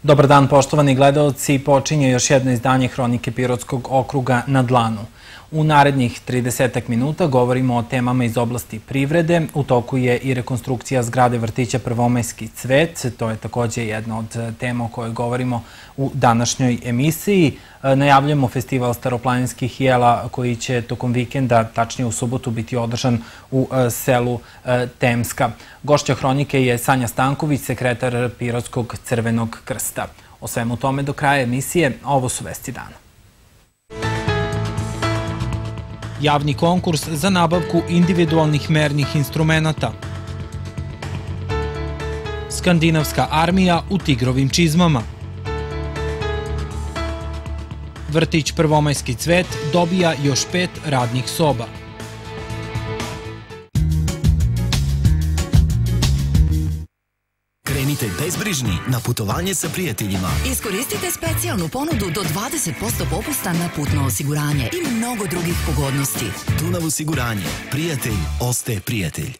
Dobar dan, poštovani gledaoci, počinje još jedno izdanje Hronike Pirotskog okruga na dlanu. U narednih 30 minuta govorimo o temama iz oblasti privrede. U toku je i rekonstrukcija zgrade vrtića Prvomajski cvet. To je također jedna od tema o kojoj govorimo u današnjoj emisiji. Najavljamo festival staroplaninskih jela koji će tokom vikenda, tačnije u subotu, biti održan u selu Temska. Gošća Hronike je Sanja Stanković, sekretar Pirotskog Crvenog krsta. O svemu tome do kraja emisije, ovo su vesti dana. Javni konkurs za nabavku individualnih mernih instrumenata. Skandinavska armija u tigrovim čizmama. Vrtić Prvomajski cvet dobija još 5 radnih soba. Krenite bezbrižni na putovanje sa prijateljima. Iskoristite specijalnu ponudu do 20% popusta na putno osiguranje i mnogo drugih pogodnosti. Dunav osiguranje. Prijatelj ostaje prijatelj.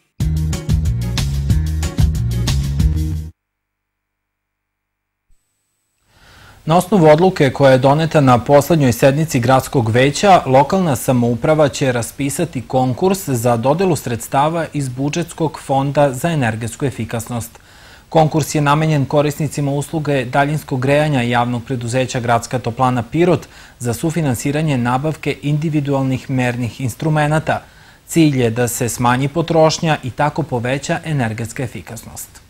Na osnovu odluke koja je doneta na poslednjoj sednici gradskog veća, lokalna samouprava će raspisati konkurs za dodelu sredstava iz budžetskog fonda za energetsku efikasnost. Konkurs je namenjen korisnicima usluge daljinskog grejanja javnog preduzeća Gradska toplana Pirot za sufinansiranje nabavke individualnih mernih instrumenata. Cilj je da se smanji potrošnja i tako poveća energetska efikasnost.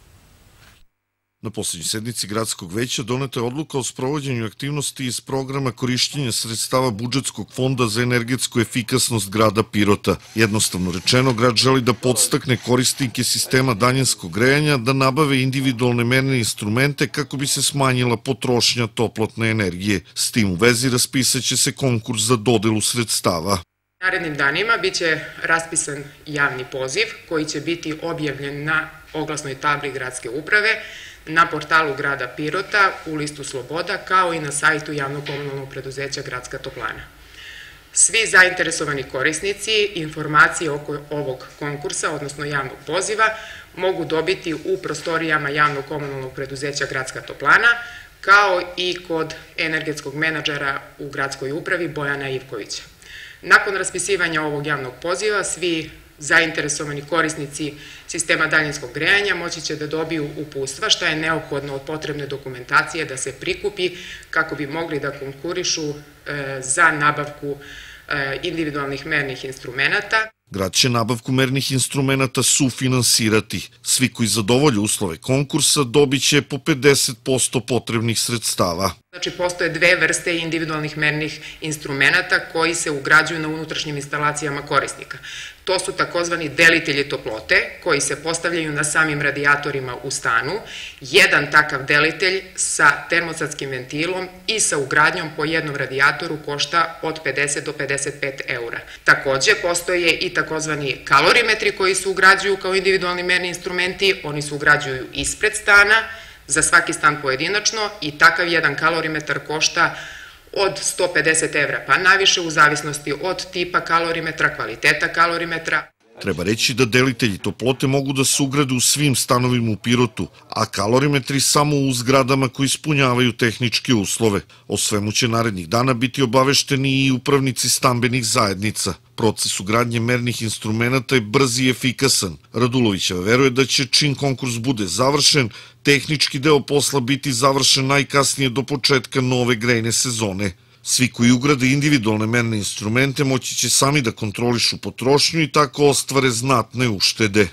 Na posljednjoj sednici gradskog veća doneta je odluka o sprovođenju aktivnosti iz programa korišćenja sredstava budžetskog fonda za energetsku efikasnost grada Pirota. Jednostavno rečeno, grad želi da podstakne korisnike sistema daljinskog grejanja da nabave individualne merne instrumente kako bi se smanjila potrošnja toplotne energije. S tim u vezi raspisat će se konkurs za dodelu sredstava. Narednim danima biće raspisan javni poziv koji će biti objavljen na oglasnoj tabli gradske uprave, na portalu grada Pirota, u listu Sloboda, kao i na sajtu javnog komunalnog preduzeća Gradska toplana. Svi zainteresovani korisnici informacije oko ovog konkursa, odnosno javnog poziva, mogu dobiti u prostorijama javnog komunalnog preduzeća Gradska toplana, kao i kod energetskog menadžera u gradskoj upravi Bojana Ivkovića. Nakon raspisivanja ovog javnog poziva, svi zainteresovani korisnici sistema daljinskog grejanja moći će da dobiju uputstva šta je neophodno od potrebne dokumentacije da se prikupi kako bi mogli da konkurišu za nabavku individualnih mernih instrumenata. Grad će nabavku mernih instrumenata sufinansirati. Svi koji zadovolju uslove konkursa dobit će po 50% potrebnih sredstava. Znači, postoje dve vrste individualnih mernih instrumenata koji se ugrađuju na unutrašnjim instalacijama korisnika. To su takozvani delitelji toplote koji se postavljaju na samim radijatorima u stanu. Jedan takav delitelj sa termostatskim ventilom i sa ugradnjom po jednom radijatoru košta od 50 do 55 eura. Takođe, postoje i takozvani kalorimetri koji se ugrađuju kao individualni merni instrumenti. Oni se ugrađuju ispred stana, za svaki stan pojedinačno, i takav jedan kalorimetar košta od 150 evra pa naviše u zavisnosti od tipa kalorimetra, kvaliteta kalorimetra. Treba reći da delitelji toplote mogu da se ugrade u svim stanovima u Pirotu, a kalorimetri samo u zgradama koji ispunjavaju tehničke uslove. O svemu će narednih dana biti obavešteni i upravnici stambenih zajednica. Proces ugradnje mernih instrumenata je brz i efikasan. Radulovićeva veruje da će, čim konkurs bude završen, tehnički deo posla biti završen najkasnije do početka nove grejne sezone. Svi koji ugrade individualne merne instrumente moći će sami da kontrolišu potrošnju i tako ostvare znatne uštede.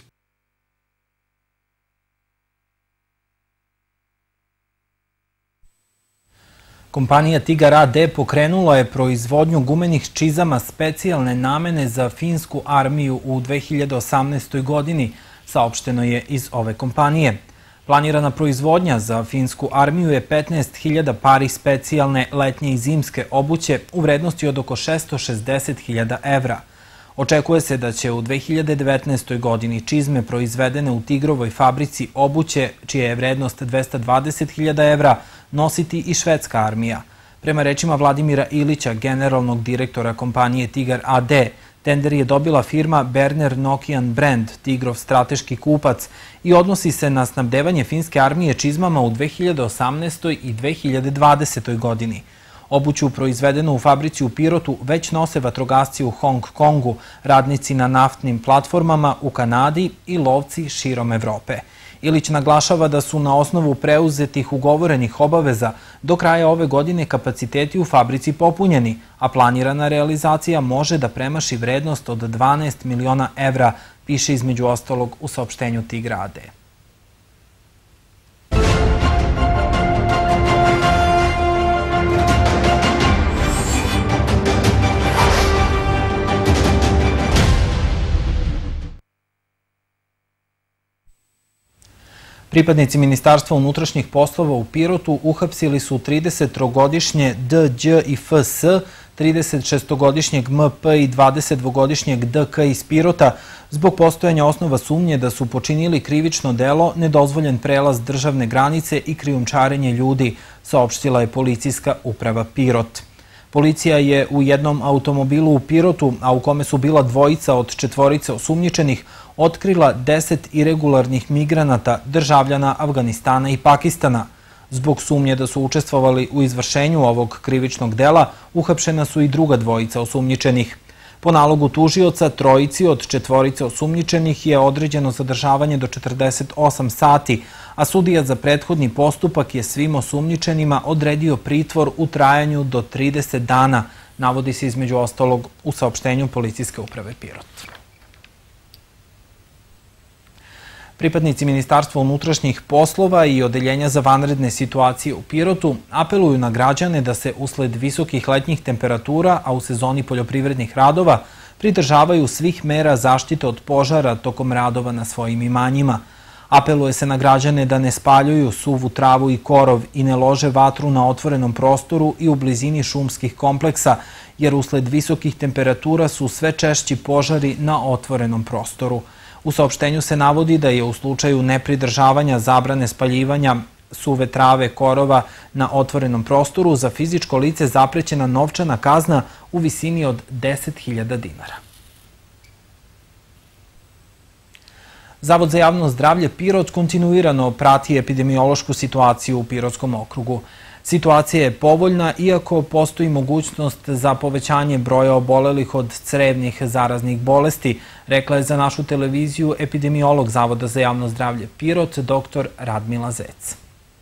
Kompanija Tigar AD pokrenula je proizvodnju gumenih čizama specijalne namene za finsku armiju u 2018. godini, saopšteno je iz ove kompanije. Planirana proizvodnja za finsku armiju je 15.000 pari specijalne letnje i zimske obuće u vrednosti od oko 660.000 evra. Očekuje se da će u 2019. godini čizme proizvedene u Tigrovoj fabrici obuće, čija je vrednost 220.000 evra, nositi i švedska armija. Prema rečima Vladimira Ilića, generalnog direktora kompanije Tigar AD, tender je dobila firma Berner Nokian Brand, Tigrov strateški kupac, i odnosi se na snabdevanje finske armije čizmama u 2018. i 2020. godini. Obuću proizvedenu u fabrici u Pirotu već nose vatrogasci u Hong Kongu, radnici na naftnim platformama u Kanadi i lovci širom Evrope. Ilić naglašava da su na osnovu preuzetih ugovorenih obaveza do kraja ove godine kapaciteti u fabrici popunjeni, a planirana realizacija može da premaši vrednost od 12 miliona evra, piše između ostalog u saopštenju Tigra AD. Pripadnici Ministarstva unutrašnjih poslova u Pirotu uhapsili su 33-godišnje D.Đ. i F.S., 36-godišnjeg M.P. i 22-godišnjeg D.K. iz Pirota zbog postojanja osnova sumnje da su počinili krivično delo, nedozvoljen prelaz državne granice i krijumčarenje ljudi, saopštila je policijska uprava Pirot. Policija je u jednom automobilu u Pirotu, a u kome su bila dvojica od četvorice osumnjičenih, otkrila 10 iregularnih migranata, državljana Avganistana i Pakistana. Zbog sumnje da su učestvovali u izvršenju ovog krivičnog dela, uhapšena su i druga dvojica osumnjičenih. Po nalogu tužioca, trojici od četvorice osumnjičenih je određeno zadržavanje do 48 sati, a sudija za prethodni postupak je svim osumnjičenima odredio pritvor u trajanju do 30 dana, navodi se između ostalog u saopštenju policijske uprave Pirot. Pripadnici Ministarstva unutrašnjih poslova i Odeljenja za vanredne situacije u Pirotu apeluju na građane da se usled visokih letnjih temperatura, a u sezoni poljoprivrednih radova, pridržavaju svih mera zaštite od požara tokom radova na svojim imanjima. Apeluje se na građane da ne spaljuju suvu travu i korov i ne lože vatru na otvorenom prostoru i u blizini šumskih kompleksa, jer usled visokih temperatura su sve češći požari na otvorenom prostoru. U saopštenju se navodi da je u slučaju nepridržavanja zabrane spaljivanja suve trave, korova na otvorenom prostoru za fizičko lice zaprećena novčana kazna u visini od 10.000 dinara. Zavod za javno zdravlje Pirot kontinuirano prati epidemiološku situaciju u Pirotskom okrugu. Situacija je povoljna, iako postoji mogućnost za povećanje broja obolelih od crevnih zaraznih bolesti, rekla je za našu televiziju epidemiolog Zavoda za javno zdravlje Pirot, dr. Radmila Zec.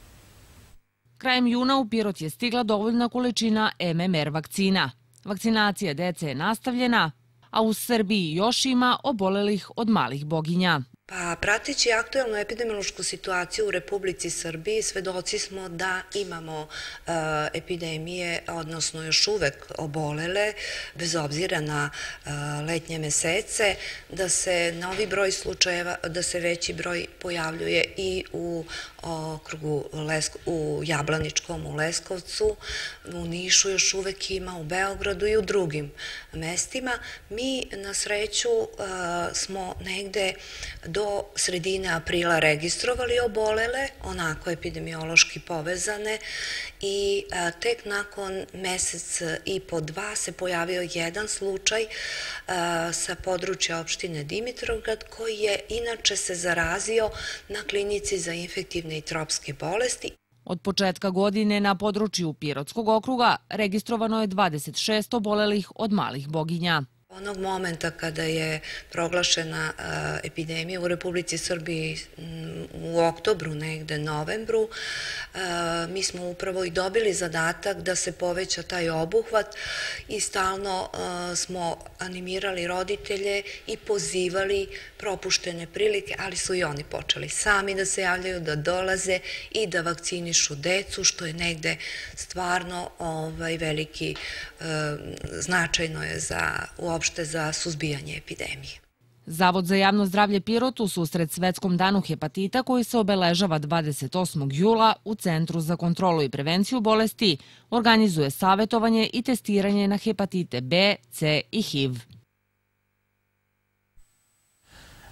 Krajem juna u Pirot je stigla dovoljna količina MMR vakcina. Vakcinacija dece je nastavljena, a u Srbiji još ima obolelih od malih boginja. Pa, prateći aktuelnu epidemiološku situaciju u Republici Srbiji, svedoci smo da imamo epidemije, odnosno još uvek obolele, bez obzira na letnje mesece, da se novi broj slučajeva, da se veći broj pojavljuje i u okrugu u Jablaničkom, u Leskovcu, u Nišu još uvek ima, u Beogradu i u drugim mestima. Mi na sreću smo negde do sredine aprila registrovali obolele, onako epidemiološki povezane, i tek nakon mesec i po dva se pojavio jedan slučaj sa područja opštine Dimitrovgrad, koji je inače se zarazio na klinici za infektivne i tropske bolesti. Od početka godine na području Pirotskog okruga registrovano je 26 obolelih od malih boginja. Onog momenta kada je proglašena epidemija u Republici Srbiji u oktobru, negde novembru, mi smo upravo i dobili zadatak da se poveća taj obuhvat i stalno smo animirali roditelje i pozivali propuštene prilike, ali su i oni počeli sami da se javljaju, da dolaze i da vakcinišu decu, što je negde stvarno veliki, značajno je uopšte za suzbijanje epidemije. Zavod za javno zdravlje Pirot u susret Svetskom danu hepatita, koji se obeležava 28. jula u Centru za kontrolu i prevenciju bolesti, organizuje savjetovanje i testiranje na hepatite B, C i HIV.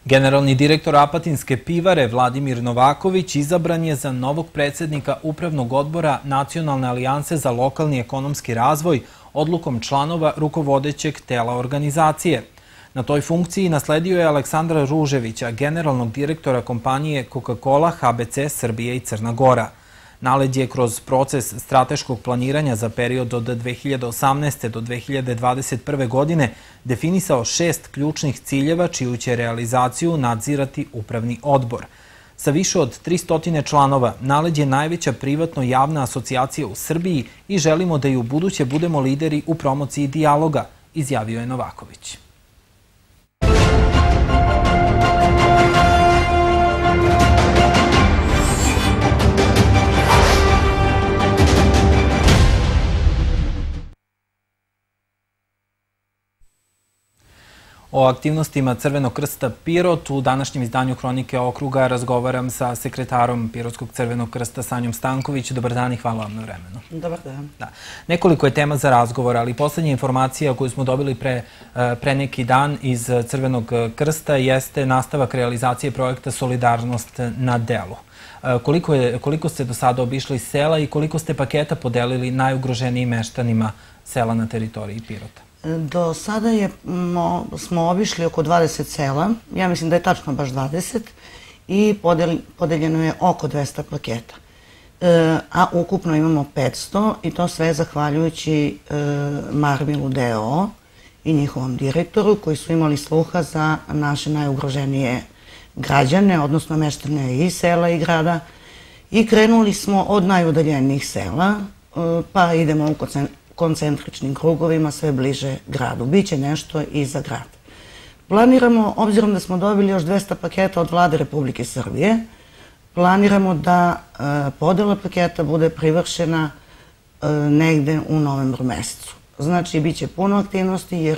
Generalni direktor Apatinske pivare Vladimir Novaković izabran je za novog predsjednika Upravnog odbora Nacionalne alijanse za lokalni ekonomski razvoj odlukom članova rukovodećeg tela organizacije. Na toj funkciji nasledio je Aleksandra Ruževića, generalnog direktora kompanije Coca-Cola HBC Srbije i Crna Gora. Naled je kroz proces strateškog planiranja za period od 2018. do 2021. godine definisao 6 ključnih ciljeva čiju će realizaciju nadzirati Upravni odbor. Sa više od 300 članova, Naled je najveća privatno-javna asocijacija u Srbiji i želimo da i u buduće budemo lideri u promociji dijaloga, izjavio je Novaković. O aktivnostima Crvenog krsta Pirot u današnjem izdanju Hronike okruga razgovaram sa sekretarom Pirotskog Crvenog krsta Sanjom Stanković. Dobar dan i hvala vam na vremenu. Dobar dan. Nekoliko je tema za razgovor, ali poslednja informacija koju smo dobili pre neki dan iz Crvenog krsta jeste nastavak realizacije projekta Solidarnost na delu. Koliko ste do sada obišli sela i koliko ste paketa podelili najugroženijim meštanima sela na teritoriji Pirota? Do sada smo obišli oko 20 sela, ja mislim da je tačno baš 20, i podeljeno je oko 200 paketa. A ukupno imamo 500 i to sve zahvaljujući Marmilu DO i njihovom direktoru koji su imali sluha za naše najugroženije građane, odnosno meštane i sela i grada. I krenuli smo od najudaljenijih sela, pa idemo u koncentričnim krugovima sve bliže gradu. Biće nešto i za grad. Planiramo, obzirom da smo dobili još 200 paketa od Vlade Republike Srbije, planiramo da podela paketa bude privršena negde u novembru mesecu. Znači, bit će puno aktivnosti jer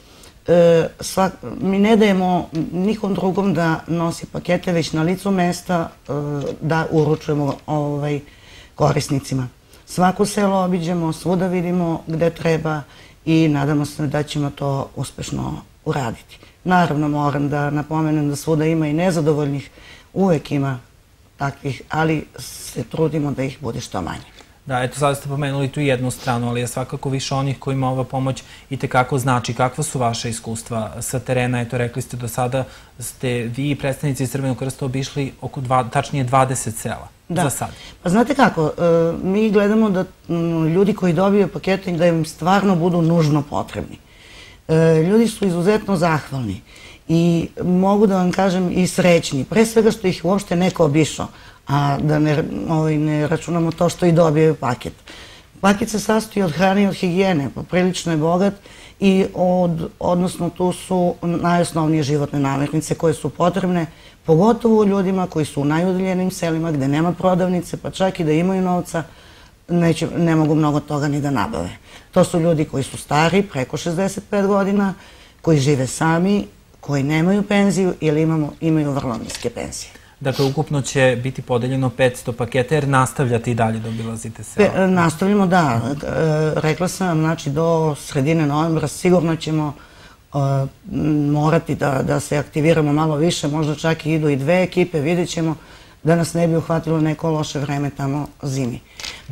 mi ne dajemo nikom drugom da nosi pakete, već na licu mesta da uručujemo korisnicima. Svako selo obiđemo, svuda vidimo gde treba i nadamo se da ćemo to uspešno uraditi. Naravno, moram da napomenem da svuda ima i nezadovoljnih, uvek ima takvih, ali se trudimo da ih bude što manje. Da, eto sada ste pomenuli tu jednu stranu, ali je svakako više onih kojima ova pomoć i tekako znači. Kakva su vaše iskustva sa terena? Eto, rekli ste do sada ste vi i predstavnici Crvenog krsta obišli oko tačnije 20 sela. Da, pa znate kako, mi gledamo da ljudi koji dobiju pakete da im stvarno budu nužno potrebni. Ljudi su izuzetno zahvalni i mogu da vam kažem i srećni, pre svega što ih uopšte neko obišao, a da ne računamo to što i dobijaju paket. Paket se sastoji od hrane i od higijene, poprilično je bogat i odnosno tu su najosnovnije životne namirnice koje su potrebne, pogotovo ljudima koji su u najudaljenijim selima gde nema prodavnice, pa čak i da imaju novca, ne mogu mnogo toga ni da nabave. To su ljudi koji su stari, preko 65 godina, koji žive sami, koji nemaju penziju ili imaju vrlo niske penzije. Dakle, ukupno će biti podeljeno 500 paketa jer nastavljate i dalje da obilazite sela? Nastavljamo, da. Rekla sam vam, znači do sredine novembra sigurno ćemo morati da se aktiviramo malo više, možda čak i idu i 2 ekipe, vidjet ćemo da nas ne bi uhvatilo neko loše vreme tamo zimi.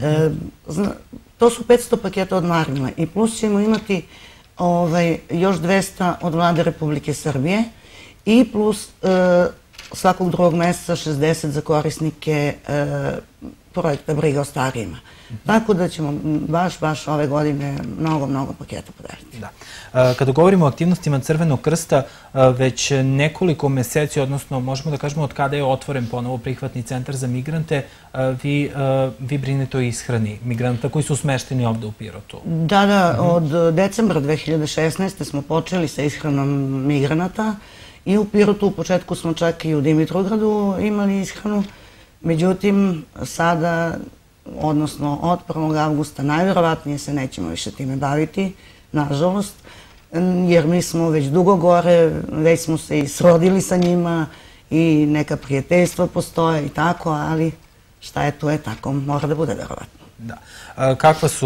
To su 500 paketa od Marmile i plus ćemo imati još 200 od Vlade Republike Srbije i plus svakog drugog meseca 60 za korisnike projekta Briga o starijima. Tako da ćemo baš ove godine mnogo paketa podeliti. Da. Kada govorimo o aktivnostima Crvenog krsta, već nekoliko meseci, odnosno možemo da kažemo od kada je otvoren ponovo prihvatni centar za migrante, vi brinete o ishrani migranta koji su smešteni ovde u Pirotu. Da, od decembra 2016. smo počeli sa ishranom migranata i u Pirotu u početku smo čak i u Dimitrovgradu imali ishranu. Međutim, sada, odnosno od 1. avgusta, najverovatnije se nećemo više time baviti, nažalost, jer mi smo već dugo gore, već smo se i srodili sa njima i neka prijateljstva postoje i tako, ali šta je tu je tako, mora da bude verovatno. Da. Kakva su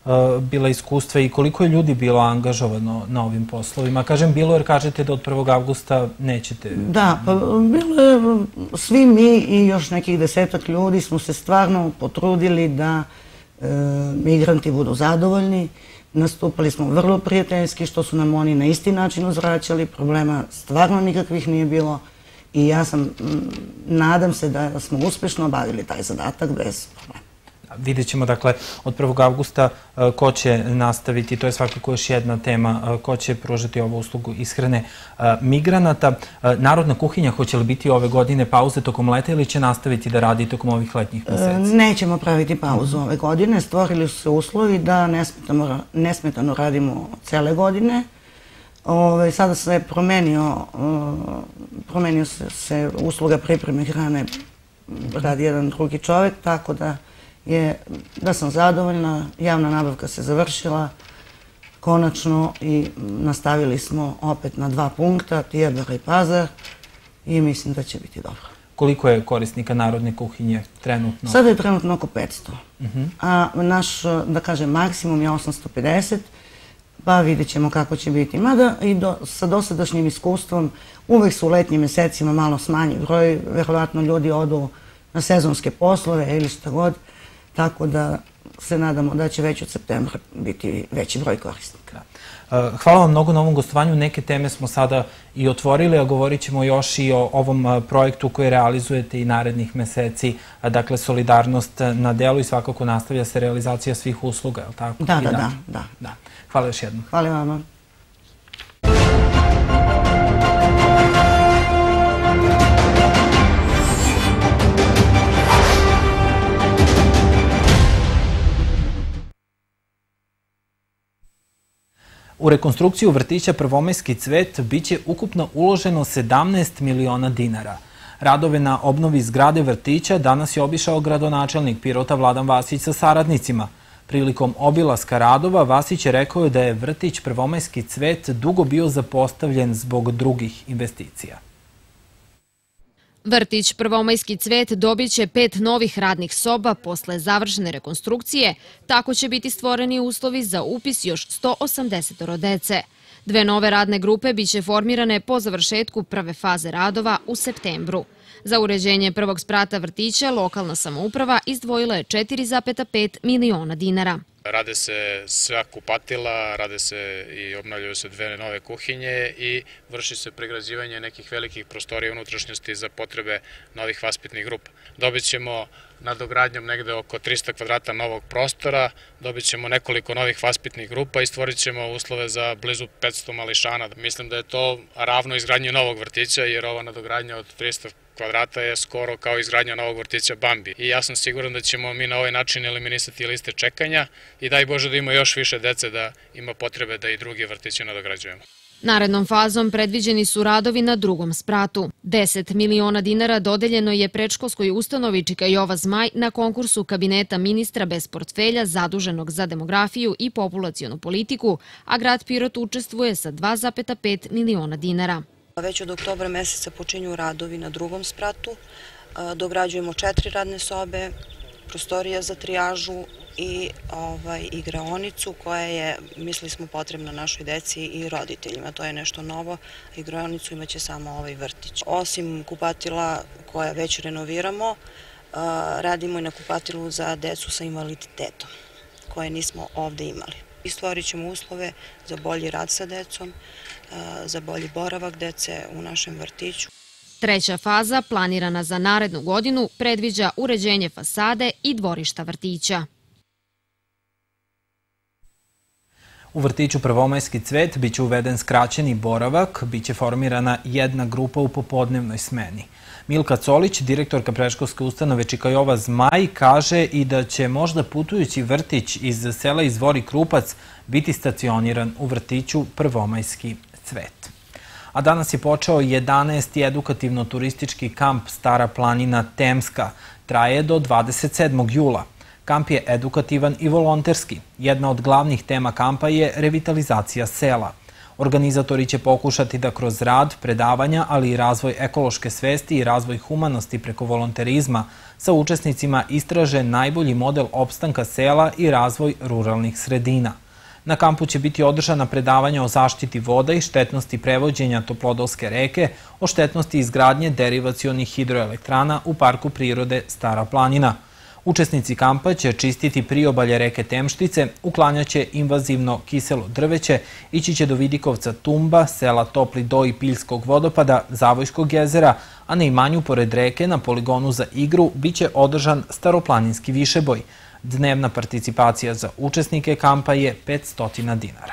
bila iskustva i koliko je ljudi bilo angažovano na ovim poslovima? Kažem bilo jer kažete da od 1. avgusta nećete... Da, pa bilo je, svi mi i još nekih 10-ak ljudi smo se stvarno potrudili da migranti budu zadovoljni. Nastupali smo vrlo prijateljski, što su nam oni na isti način uzvraćali, problema stvarno nikakvih nije bilo i ja nadam se da smo uspešno obavili taj zadatak bez problema. Vidjet ćemo, dakle, od 1. avgusta ko će nastaviti, to je svakako još jedna tema, ko će pružati ovu uslugu ishrane migranata. Narodna kuhinja, hoće li biti ove godine pauze tokom leta ili će nastaviti da radi tokom ovih letnjih meseci? Nećemo praviti pauzu ove godine. Stvorili su se uslovi da nesmetano radimo cele godine. Sada se promenio se usluga pripreme hrane, radi jedan drugi čovek, tako da sam zadovoljna. Javna nabavka se završila konačno i nastavili smo opet na 2 punkta, Tijabara i Pazar, i mislim da će biti dobro. Koliko je korisnika Narodne kuhinje trenutno? Sada je trenutno oko 500, a naš, da kažem, maksimum je 850, pa vidjet ćemo kako će biti. Mada i sa dosadašnjim iskustvom uvek su u letnjim mesecima malo smanji broj, verovatno ljudi odu na sezonske poslove ili šta god, tako da se nadamo da će već od septembra biti veći broj korisnika. Hvala vam mnogo na ovom gostovanju. Neke teme smo sada i otvorili, a govorit ćemo još i o ovom projektu koji realizujete i narednih meseci, dakle Solidarnost na delu, i svakako nastavlja se realizacija svih usluga, je li tako? Da. Hvala još jednom. Hvala vama. U rekonstrukciju vrtića Prvomajski cvet biće ukupno uloženo 17 miliona dinara. Radove na obnovi zgrade vrtića danas je obišao gradonačelnik Pirota Vladan Vasić sa saradnicima. Prilikom obilaska radova Vasić je rekao da je vrtić Prvomajski cvet dugo bio zapostavljen zbog drugih investicija. Vrtić Prvomajski cvet dobit će 5 novih radnih soba posle završene rekonstrukcije, tako će biti stvoreni uslovi za upis još 180 dece. 2 nove radne grupe biće formirane po završetku prve faze radova u septembru. Za uređenje prvog sprata vrtića lokalna samouprava izdvojila je 4,5 miliona dinara. Rade se sva kupatila, rade se i obnavljaju se 2 nove kuhinje i vrši se pregrađivanje nekih velikih prostorija unutrašnjosti za potrebe novih vaspitnih grupa. Dobit ćemo nadogradnjom negde oko 300 kvadrata novog prostora, dobit ćemo nekoliko novih vaspitnih grupa i stvorit ćemo uslove za blizu 500 mališana. Mislim da je to ravno izgradnji novog vrtića, jer ova nadogradnja od 300 kvadrata je skoro kao izgradnja novog vrtića Bambi. I ja sam siguran da ćemo mi na ovaj način eliminisati liste čekanja i daj Bože da ima još više dece, da ima potrebe da i druge vrtiće nadograđujemo. Narednom fazom predviđeni su radovi na drugom spratu. 10 miliona dinara dodeljeno je predškolskoj ustanovi Čika Jova Zmaj na konkursu kabineta ministra bez portfelja zaduženog za demografiju i populacionu politiku, a grad Pirot učestvuje sa 2,5 miliona dinara. Već od oktobra meseca počinju radovi na drugom spratu, dograđujemo 4 radne sobe, prostorija za trijažu i igraonicu koja je, mislili smo, potrebna našoj deci i roditeljima. To je nešto novo, igraonicu imaće samo ovaj vrtić. Osim kupatila koja već renoviramo, radimo i na kupatilu za decu sa invaliditetom, koje nismo ovde imali. I stvorit ćemo uslove za bolji rad sa decom, za bolji boravak dece u našem vrtiću. Treća faza, planirana za narednu godinu, predviđa uređenje fasade i dvorišta vrtića. U vrtiću Prvomajski cvet biće uveden skraćeni boravak, biće formirana 1 grupa u popodnevnoj smeni. Milka Colić, direktorka predškolske ustanove Čika Jova Zmaj, kaže i da će možda putujući vrtić iz sela Izvori Krupac biti stacioniran u vrtiću Prvomajski cvet. A danas je počeo 11. edukativno-turistički kamp Stara planina Temska. Traje do 27. jula. Kamp je edukativan i volonterski. Jedna od glavnih tema kampa je revitalizacija sela. Organizatori će pokušati da kroz rad, predavanja, ali i razvoj ekološke svesti i razvoj humanosti preko volonterizma sa učesnicima istraže najbolji model opstanka sela i razvoj ruralnih sredina. Na kampu će biti održana predavanja o zaštiti voda i štetnosti prevođenja Toplodolske reke, o štetnosti izgradnje derivacionih hidroelektrana u Parku prirode Stara planina. Učesnici kampa će čistiti priobalje reke Temštice, uklanjaće invazivno kiselo drveće, ići će do Vidikovca Tumba, sela Topli Do i Piljskog vodopada, Zavojskog jezera, a na imanju pored reke na poligonu za igru biće održan staroplaninski višeboj. Dnevna participacija za učesnike kampa je 500 dinara.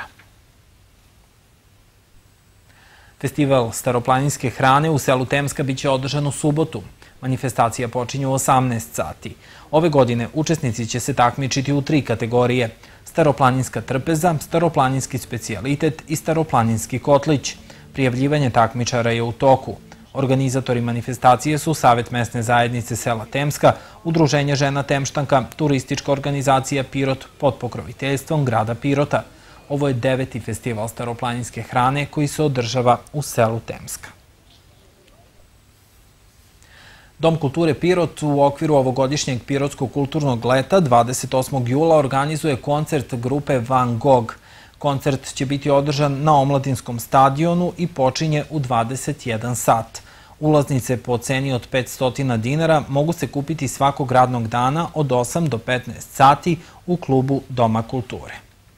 Festival staroplaninske hrane u selu Temska biće održan u subotu. Manifestacija počinje u 18 sati. Ove godine učesnici će se takmičiti u 3 kategorije: staroplaninska trpeza, staroplaninski specijalitet i staroplaninski kotlić. Prijavljivanje takmičara je u toku. Organizatori manifestacije su Savet mesne zajednice sela Temska, Udruženje žena Temštanka, turistička organizacija Pirot pod pokroviteljstvom grada Pirota. Ovo je 9. festival staroplaninske hrane koji se održava u selu Temska. Dom kulture Pirot u okviru ovogodišnjeg Pirotskog kulturnog leta 28. jula organizuje koncert grupe Van Gogh. Koncert će biti održan na Omladinskom stadionu i počinje u 21 sat. Ulaznice po ceni od 500 dinara mogu se kupiti svakog radnog dana od 8 do 15 sati u klubu Doma kulture.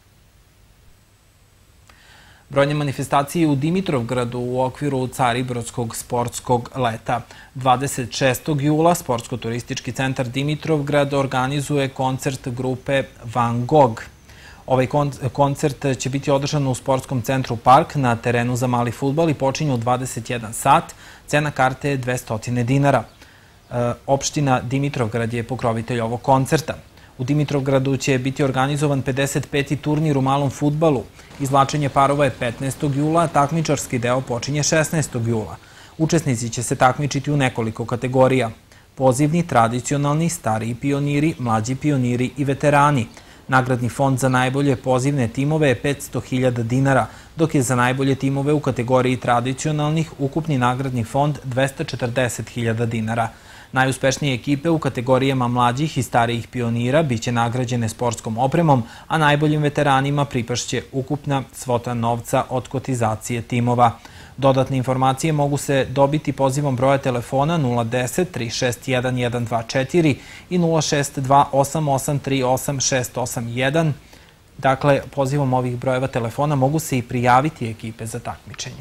Brojne manifestacije u Dimitrovgradu u okviru Caribrodskog sportskog leta. 26. jula Sportsko-turistički centar Dimitrovgrad organizuje koncert grupe Van Gogh. Ovaj koncert će biti održan u sportskom centru Park na terenu za mali fudbal i počinje u 21 sat. Cena karte je 200 dinara. Opština Dimitrovgrad je pokrovitelj ovog koncerta. U Dimitrovgradu će biti organizovan 55. turnir u malom fudbalu. Izvlačenje parova je 15. jula, a takmičarski deo počinje 16. jula. Učesnici će se takmičiti u nekoliko kategorija: pozivni, tradicionalni, stariji pioniri, mlađi pioniri i veterani. Nagradni fond za najbolje pozivne timove je 500.000 dinara, dok je za najbolje timove u kategoriji tradicionalnih ukupni nagradni fond 240.000 dinara. Najuspešnije ekipe u kategorijama mlađih i starijih pionira biće nagrađene sportskom opremom, a najboljim veteranima pripašće ukupna svota novca od kotizacije timova. Dodatne informacije mogu se dobiti pozivom broja telefona 010 361 124 i 062 88 38 681. Dakle, pozivom ovih brojeva telefona mogu se i prijaviti ekipe za takmičenje.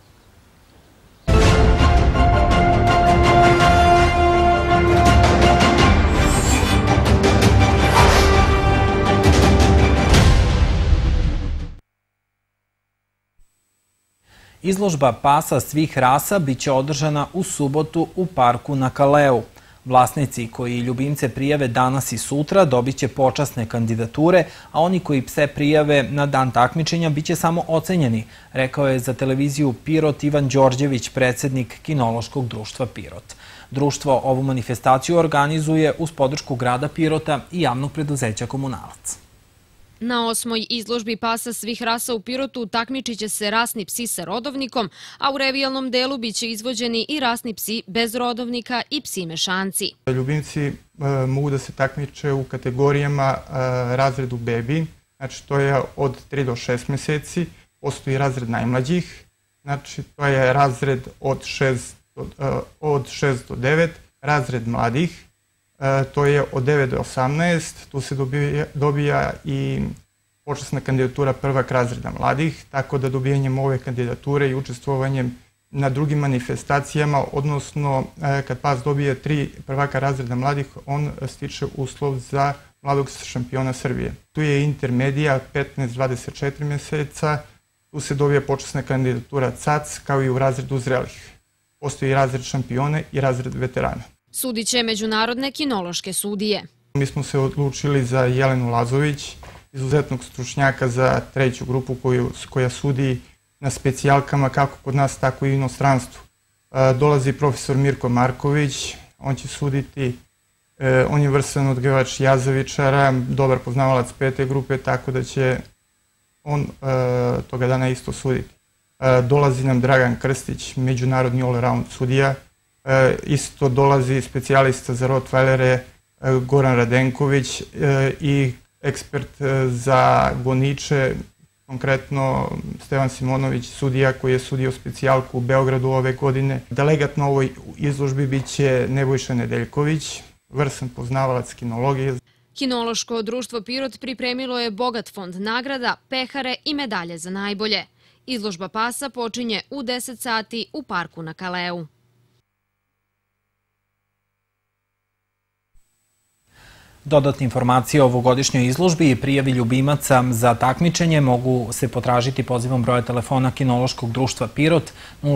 Izložba pasa svih rasa biće održana u subotu u parku na Kaleu. Vlasnici koji ljubimce prijave danas i sutra dobit će počasne kandidature, a oni koji pse prijave na dan takmičenja biće samo ocenjeni, rekao je za televiziju Pirot Ivan Đorđević, predsednik Kinološkog društva Pirot. Društvo ovu manifestaciju organizuje uz podršku grada Pirota i javnog preduzeća Komunalac. Na 8. izložbi pasa svih rasa u Pirotu takmičit će se rasni psi sa rodovnikom, a u revijalnom delu biće izvođeni i rasni psi bez rodovnika i psi mešanci. Ljubimci mogu da se takmiče u kategorijama razredu bebi, znači to je od 3 do 6 meseci, postoji razred najmlađih, znači to je razred od 6 do 9, razred mladih, to je od 9 do 18, tu se dobija i počasna kandidatura prvak razreda mladih, tako da dobijanjem ove kandidature i učestvovanjem na drugim manifestacijama, odnosno kad pas dobije 3 prvaka razreda mladih, on stiče uslov za mladog šampiona Srbije. Tu je intermedija 15-24 meseca, tu se dobija počasna kandidatura CAC kao i u razredu zrelih. Postoji razred šampione i razred veterana. Sudit će međunarodne kinološke sudije. Mi smo se odlučili za Jelenu Lazović, izuzetnog stručnjaka za 3. grupu koja sudi na specijalkama kako kod nas, tako i u inostranstvu. Dolazi profesor Mirko Marković, on će suditi, on je vrsan odgajivač jazavičara, dobar poznavalac 5. grupe, tako da će on toga dana isto suditi. Dolazi nam Dragan Krstić, međunarodni all-around sudija. Isto dolazi specijalista za Rottweilere Goran Radenković i ekspert za goniče, konkretno Stevan Simonović, sudija koji je sudio specijalku u Beogradu ove godine. Delegat na ovoj izložbi biće Nebojša Nedeljković, vrsan poznavalac kinologije. Kinološko društvo Pirot pripremilo je bogat fond nagrada, pehare i medalje za najbolje. Izložba pasa počinje u 10 sati u parku na Kaleu. Dodatne informacije o ovogodišnjoj izložbi i prijavi ljubimaca za takmičenje mogu se potražiti pozivom broja telefona Kinološkog društva Pirot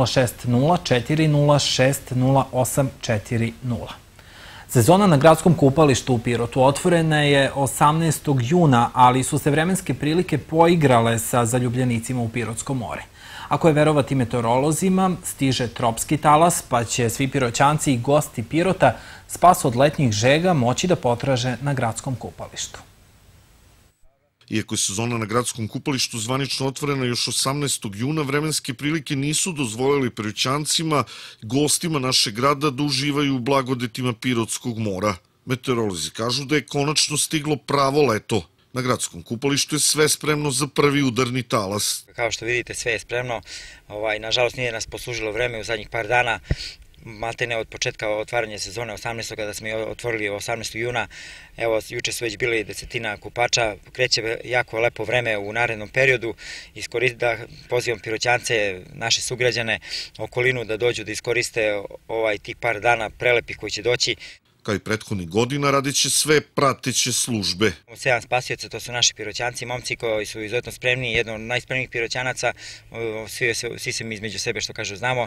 060 406 0840. Sezona na gradskom kupalištu u Pirotu otvorena je 18. juna, ali su se vremenske prilike poigrale sa zaljubljenicima u Pirotsko more. Ako je verovati meteorolozima, stiže tropski talas, pa će svi piroćanci i gosti Pirota spas od letnjih žega moći da potraže na gradskom kupalištu. Iako je sezona na gradskom kupalištu zvanično otvorena još 18. juna, vremenske prilike nisu dozvolili piroćancima, gostima našeg grada da uživaju u blagodetima Pirotskog mora. Meteorolozi kažu da je konačno stiglo pravo leto. Na gradskom kupalištu je sve spremno za prvi udarni talas. Kao što vidite, sve je spremno. Nažalost, nije nas poslužilo vreme u zadnjih par dana. Maltene od početka otvaranja sezone 18. kada smo je otvorili 18. juna. Evo, juče su već bili desetina kupača. Kreće jako lepo vreme u narednom periodu. Pozivam piroćance, naše sugrađane, okolinu da dođu da iskoriste tih par dana prelepih koji će doći. Kao i prethodnih godina radit će sve prateće službe. 7 spasioca, to su naši piroćanci, momci koji su izuzetno spremni, jedan od najspremnijih piroćanaca, svi se mi između sebe što kažu znamo.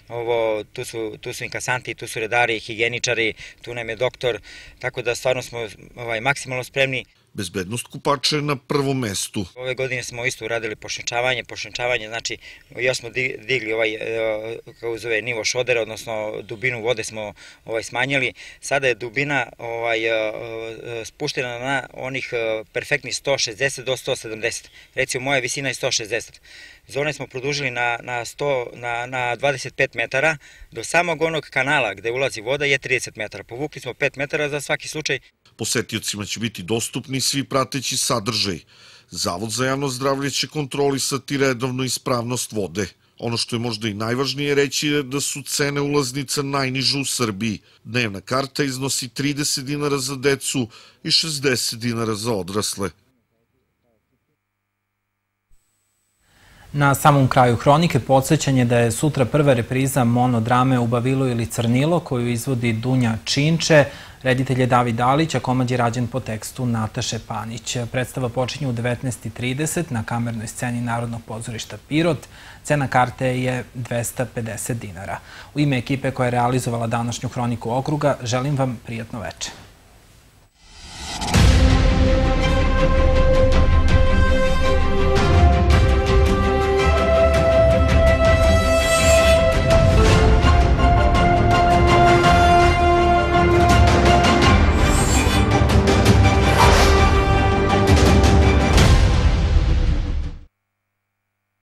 Tu su inkasanti, tu su redari, higijeničari, tu nam je doktor, tako da stvarno smo maksimalno spremni. Bezbednost kupača je na prvom mestu. Ove godine smo isto uradili pošvenčavanje, znači još smo digli kako zove nivo šodera, odnosno dubinu vode smo smanjili. Sada je dubina spuštena na onih perfektnih 160 do 170. Recimo moja visina je 160. Zone smo produžili na 25 metara, do samog onog kanala gde ulazi voda je 30 metara. Povukli smo 5 metara za svaki slučaj. Posetiocima će biti dostupni svi prateći sadržaj. Zavod za javno zdravlje će kontrolisati redovnu ispravnost vode. Ono što je možda i najvažnije reći je da su cene ulaznica najniže u Srbiji. Dnevna karta iznosi 30 dinara za decu i 60 dinara za odrasle. Na samom kraju hronike podsjećanje da je sutra prva repriza monodrame Ubavilo ili Crnilo koju izvodi Dunja Činče. Reditelj je David Dalić, a komad je rađen po tekstu Nataše Panić. Predstava počinje u 19:30 na kamernoj sceni Narodnog pozorišta Pirot. Cena karte je 250 dinara. U ime ekipe koja je realizovala današnju hroniku okruga, želim vam prijatno veče.